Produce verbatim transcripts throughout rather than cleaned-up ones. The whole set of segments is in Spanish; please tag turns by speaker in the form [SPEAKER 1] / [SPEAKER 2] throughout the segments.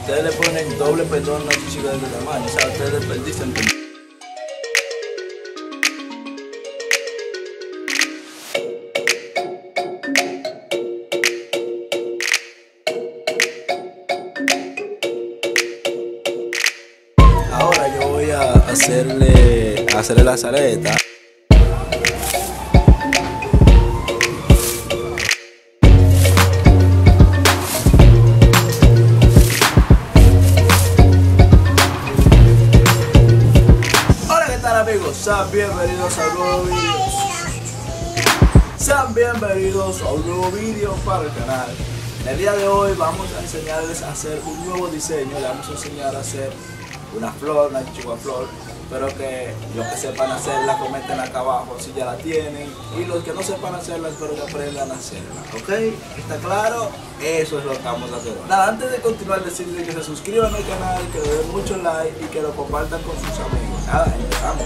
[SPEAKER 1] ustedes le ponen doble pendón a una chichiga de este tamaño, o sea, ustedes desperdician pendón. Ahora yo voy a hacerle, a hacerle la saleta. Amigos, sean bienvenidos a un nuevo vídeo. Sean bienvenidos a un nuevo vídeo para el canal. El día de hoy vamos a enseñarles a hacer un nuevo diseño. Le vamos a enseñar a hacer una flor, una chichigua flor. Espero que los que sepan hacerla comenten acá abajo si ya la tienen. Y los que no sepan hacerla, espero que aprendan a hacerla. ¿Ok? ¿Está claro? Eso es lo que vamos a hacer. Nada, antes de continuar, decirles que se suscriban al canal, que le den mucho like y que lo compartan con sus amigos. Nada, empezamos.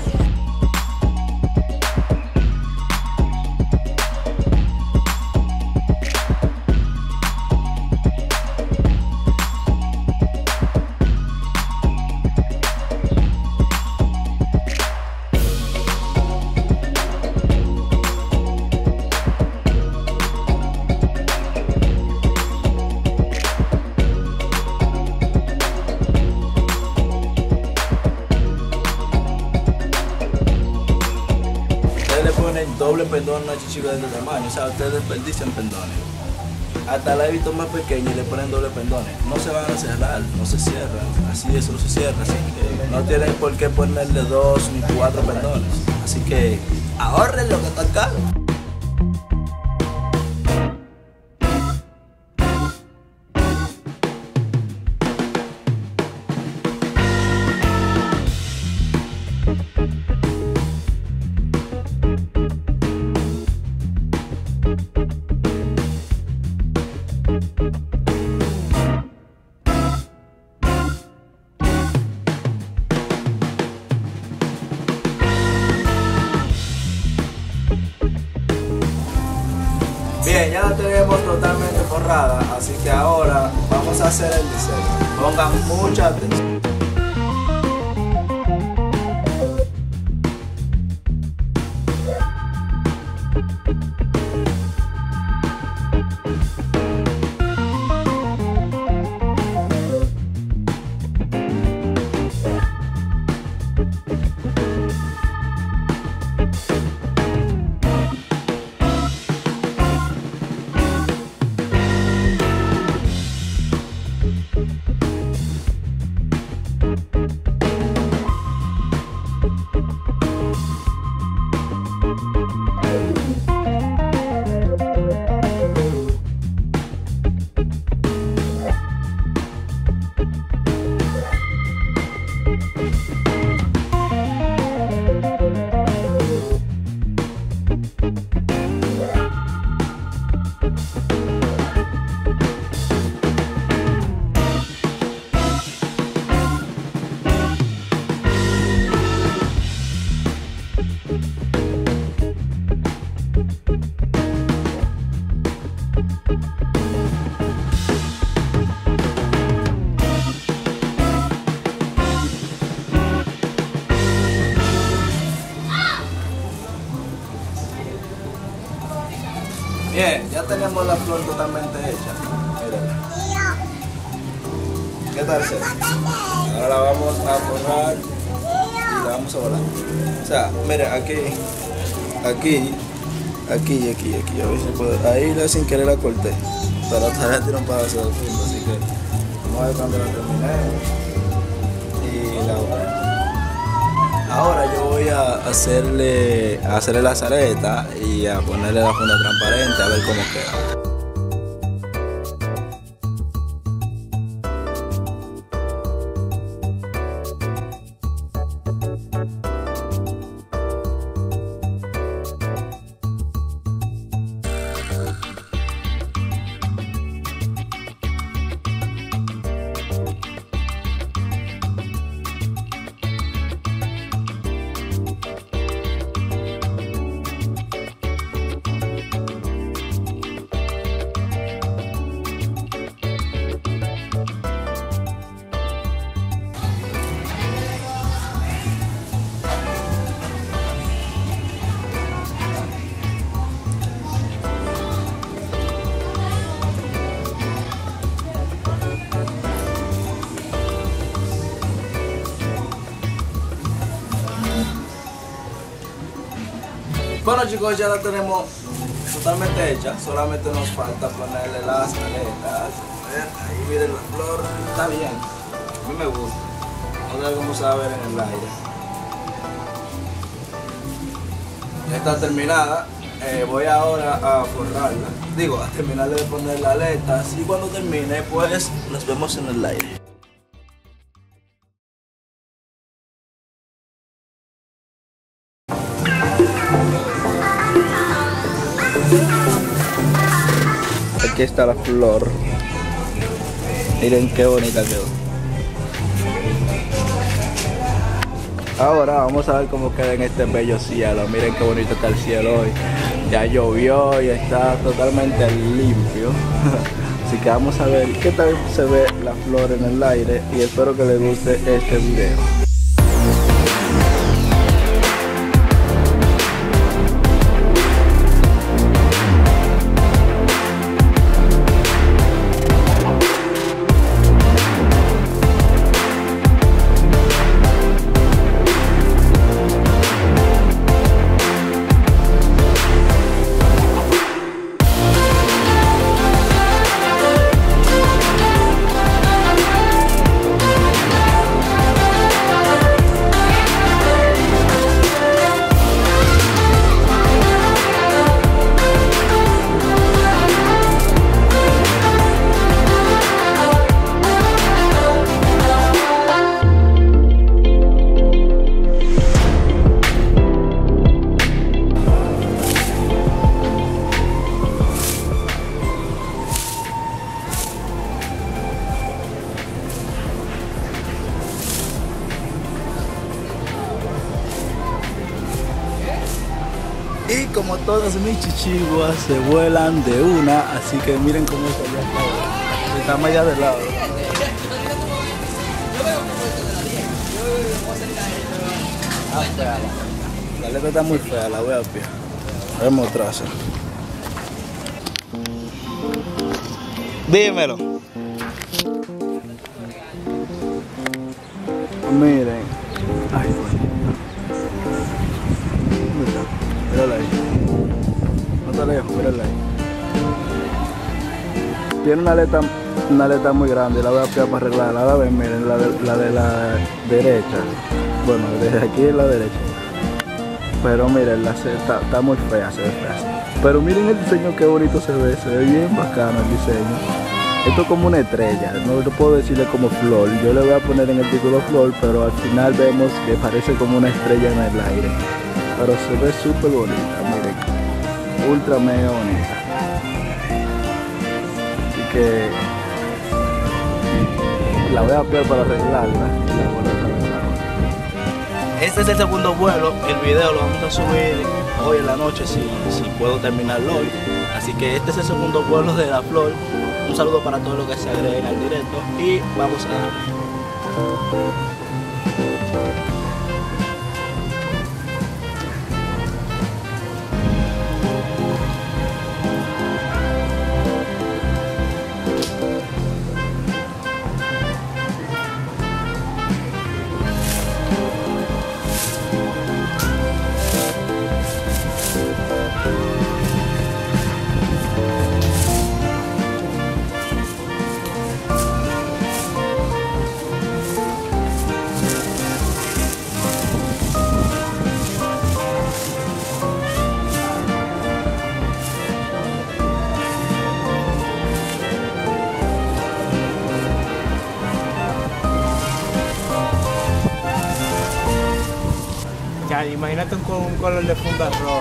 [SPEAKER 1] Doble pendón a una chichiga de este tamaño, o sea, ustedes desperdician pendones. Hasta la he visto más pequeña y le ponen doble pendones. No se van a cerrar, no se cierran, así eso no se cierra, así que no tienen por qué ponerle dos ni cuatro pendones. Así que ahorren lo que está caro. Bien, ya la tenemos totalmente forrada, así que ahora vamos a hacer el diseño. Pongan mucha atención. Bien, ya tenemos la flor totalmente hecha. Mírenla. ¿Qué tal, César? Ahora la vamos a forrar y la vamos a volar. O sea, miren, aquí, aquí, aquí, aquí, aquí, a ver si puedo. Ahí la sin querer la corté. Pero todavía tiene un pedazo de fondo, así que vamos a ver cuando la terminemos. Y la voy. Ahora yo voy a hacerle, a hacerle la saleta y a ponerle la funda transparente a ver cómo queda. Bueno chicos, ya la tenemos totalmente hecha, solamente nos falta ponerle las aletas. Ahí miren la flor, está bien, a mí me gusta. Vamos a ver cómo se va a ver en el aire. Ya está terminada, eh, voy ahora a forrarla, digo, a terminar de poner las aletas y cuando termine pues nos vemos en el aire. Aquí está la flor. Miren qué bonita quedó. Ahora vamos a ver cómo queda en este bello cielo. Miren qué bonito está el cielo hoy. Ya llovió y está totalmente limpio. Así que vamos a ver qué tal se ve la flor en el aire y espero que les guste este video. Y como todas mis chichiguas se vuelan de una, así que miren cómo está allá. Estamos allá de lado. Ah, fea. La letra está muy fea, la voy a piar. Voy a mostrarse. Dímelo. Miren. Ay, bueno. Mírala ahí. No te lejos, mírala ahí. Tiene una aleta, una aleta muy grande, la voy a pegar para arreglarla. A ver, miren, la de, la de la derecha. Bueno, desde aquí es la derecha. Pero miren, la está, está muy fea, se ve fea. Pero miren el diseño, qué bonito se ve, se ve bien bacano el diseño. Esto es como una estrella, no, no puedo decirle como flor. Yo le voy a poner en el título flor, pero al final vemos que parece como una estrella en el aire. Pero se ve súper bonita, miren, ultra mega bonita. Así que la voy a pegar para arreglarla. Este es el segundo vuelo, el video lo vamos a subir hoy en la noche si, si puedo terminarlo hoy. Así que este es el segundo vuelo de la flor. Un saludo para todos los que se agreguen al directo y vamos a darle.
[SPEAKER 2] Ya, imagínate con un color de funda rojo.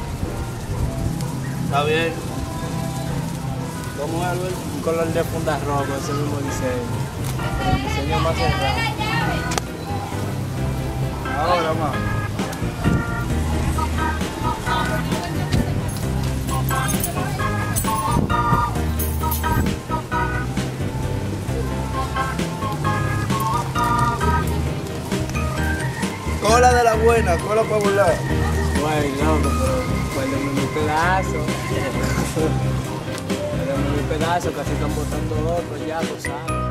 [SPEAKER 1] Está bien. ¿Cómo es, Albert?
[SPEAKER 2] Un color de funda rojo, ese mismo diseño. Pero el diseño más cerrado.
[SPEAKER 1] Ahora más. Cola de la buena, cola para volar.
[SPEAKER 2] Bueno, loco, pero guárdame mi pedazo. Guárdame mi pedazo, casi están botando otro ya, tú sabes.